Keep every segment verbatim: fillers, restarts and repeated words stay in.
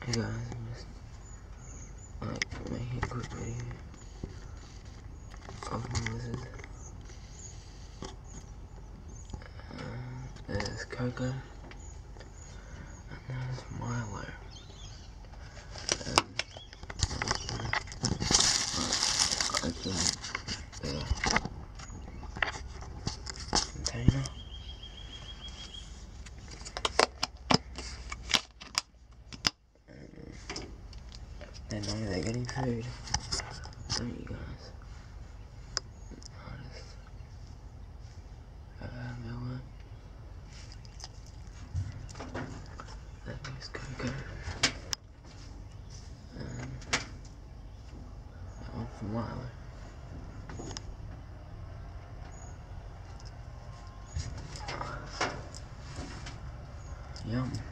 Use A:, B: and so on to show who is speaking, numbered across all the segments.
A: Hey guys, I'm just like making a quick video of my lizard. Uh, there's Coco, and there's Milo. And I open the container. They know they're getting food, don't you guys? I just have a milk. That is Coco. And that one for Milo. Yum.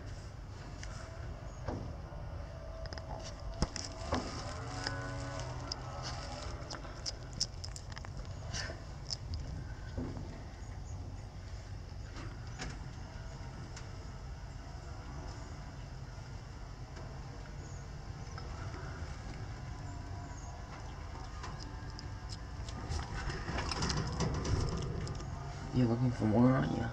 A: You're looking for more, aren't you?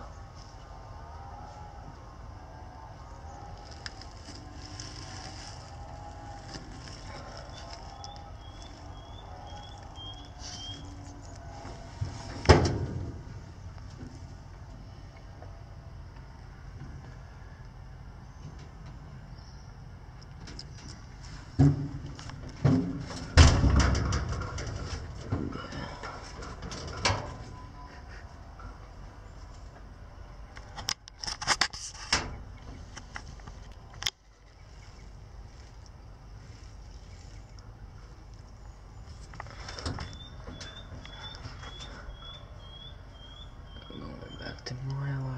A: Going back to Milo.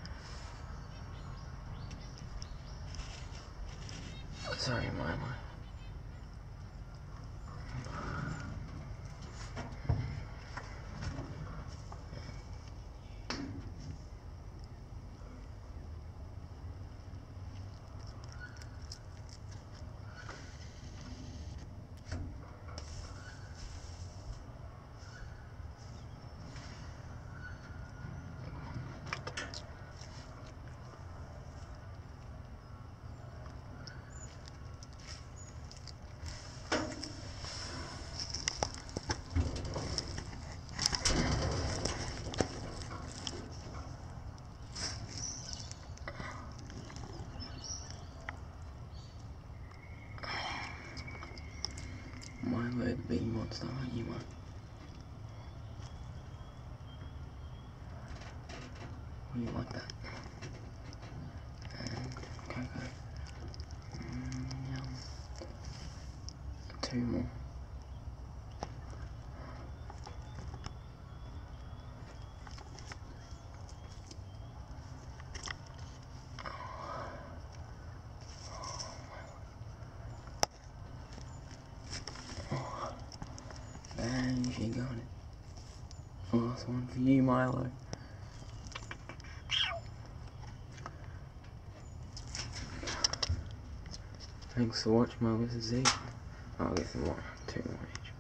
A: Sorry, Milo. Milo the big monster, aren't you, man? Oh, you like that? And Coco. Mm, yum. Two more. And she got it. Last one for you, Milo. Thanks for watching my Lizard Z. I'll get some more, two more each.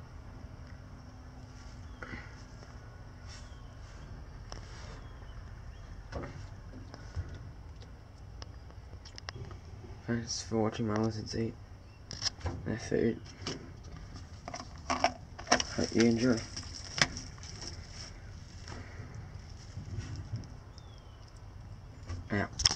A: Thanks for watching my Lizard eat their food. Hope you enjoy. Yeah.